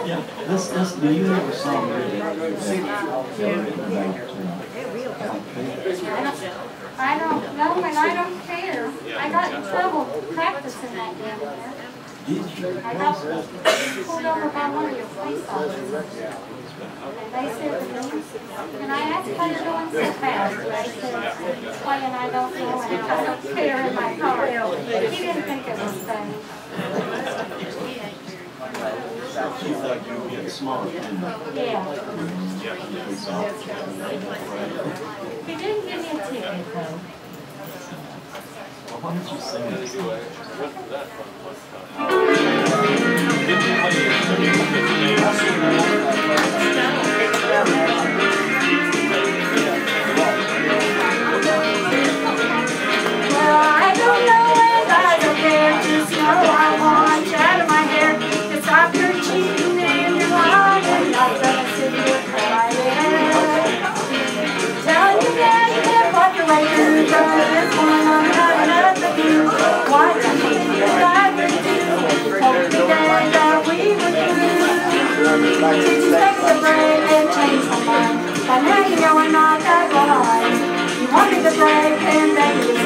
Do you ever saw really? I don't know, and I don't care. I got in trouble practicing that down there. I got pulled over by one of your police officers. And they said to me, and I asked how you're doing so fast. And they said, playing I don't know and I don't care in my car. He didn't think it was funny. You thought you were getting smart, didn't you? Yeah. He didn't give me a ticket, though. Well, why don't you sing this song? Well, I don't know and I don't care. Just know I want you out of my hair. To stop your cheating and your lying. I'm gonna sit here crying. Telling you that you can't walk away. This one I'm not enough of you. Why don't you think that I would do? Told me then that we were through. Did you take the break and change my mind? By now you know I'm not that blind. You wanted to break and then you